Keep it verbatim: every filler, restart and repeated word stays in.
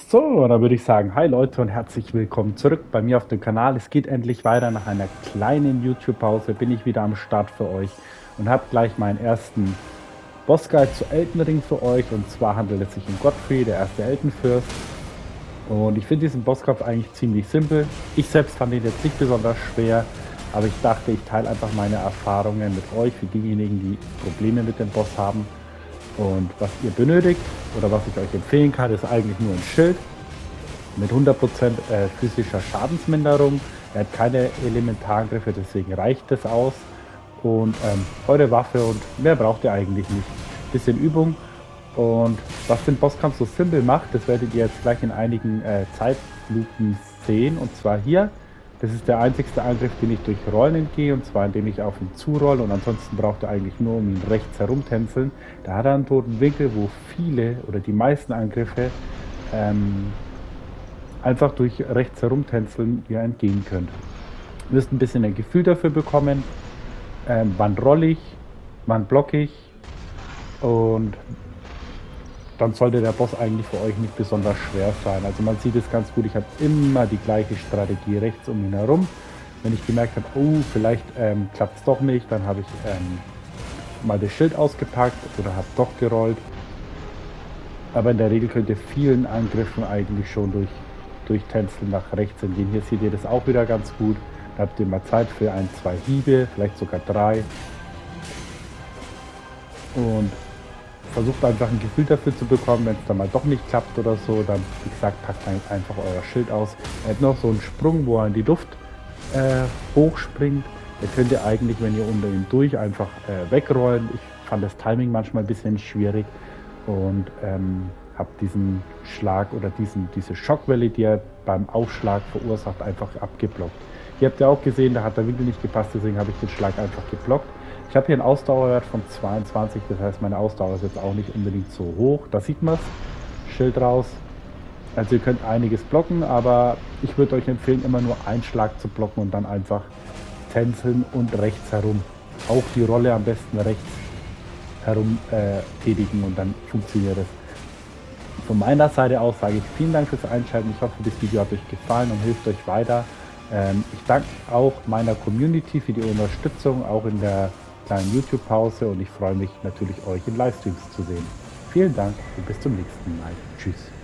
So, dann würde ich sagen, hi Leute und herzlich willkommen zurück bei mir auf dem Kanal. Es geht endlich weiter. Nach einer kleinen YouTube-Pause bin ich wieder am Start für euch und habe gleich meinen ersten Bossguide zu Elden Ring für euch. Und zwar handelt es sich um Godfrey, der erste Eldenfürst. Und ich finde diesen Bosskampf eigentlich ziemlich simpel. Ich selbst fand ihn jetzt nicht besonders schwer, aber ich dachte, ich teile einfach meine Erfahrungen mit euch, für diejenigen, die Probleme mit dem Boss haben. Und was ihr benötigt oder was ich euch empfehlen kann, ist eigentlich nur ein Schild mit hundert Prozent äh, physischer Schadensminderung. Er hat keine Elementarangriffe, deswegen reicht es aus. Und ähm, eure Waffe und mehr braucht ihr eigentlich nicht. Bisschen Übung. Und was den Bosskampf so simpel macht, das werdet ihr jetzt gleich in einigen äh, Zeitlupen sehen. Und zwar hier. Das ist der einzigste Angriff, den ich durch Rollen entgehe, und zwar indem ich auf ihn zurolle, und ansonsten braucht er eigentlich nur um ihn rechts herumtänzeln. Da hat er einen toten Winkel, wo viele oder die meisten Angriffe ähm, einfach durch rechts herumtänzeln ihr entgehen könnt. Ihr müsst ein bisschen ein Gefühl dafür bekommen, ähm, wann rolle ich, wann blocke ich, und dann sollte der Boss eigentlich für euch nicht besonders schwer sein. Also man sieht es ganz gut, ich habe immer die gleiche Strategie rechts um ihn herum. Wenn ich gemerkt habe, oh, vielleicht ähm, klappt es doch nicht, dann habe ich ähm, mal das Schild ausgepackt oder habe doch gerollt. Aber in der Regel könnt ihr vielen Angriffen eigentlich schon durch, durch Tänzeln nach rechts entgehen. Hier seht ihr das auch wieder ganz gut. Da habt ihr mal Zeit für ein, zwei Hiebe, vielleicht sogar drei. Und versucht einfach ein Gefühl dafür zu bekommen, wenn es dann mal doch nicht klappt oder so, dann, wie gesagt, packt einfach euer Schild aus. Er hat noch so einen Sprung, wo er in die Luft äh, hochspringt. Da könnt ihr eigentlich, wenn ihr unter ihm durch, einfach äh, wegrollen. Ich fand das Timing manchmal ein bisschen schwierig und ähm, habe diesen Schlag oder diesen, diese Schockwelle, die er beim Aufschlag verursacht, einfach abgeblockt. Ihr habt ja auch gesehen, da hat der Winkel nicht gepasst, deswegen habe ich den Schlag einfach geblockt. Ich habe hier einen Ausdauerwert von zweiundzwanzig, das heißt, meine Ausdauer ist jetzt auch nicht unbedingt so hoch. Da sieht man es. Schild raus. Also ihr könnt einiges blocken, aber ich würde euch empfehlen, immer nur einen Schlag zu blocken und dann einfach tänzeln und rechts herum. Auch die Rolle am besten rechts herum äh, tätigen, und dann funktioniert es. Von meiner Seite aus sage ich vielen Dank fürs Einschalten. Ich hoffe, das Video hat euch gefallen und hilft euch weiter. Ähm, ich danke auch meiner Community für die Unterstützung, auch in der kleinen YouTube-Pause, und ich freue mich natürlich, euch in Livestreams zu sehen. Vielen Dank und bis zum nächsten Mal. Tschüss.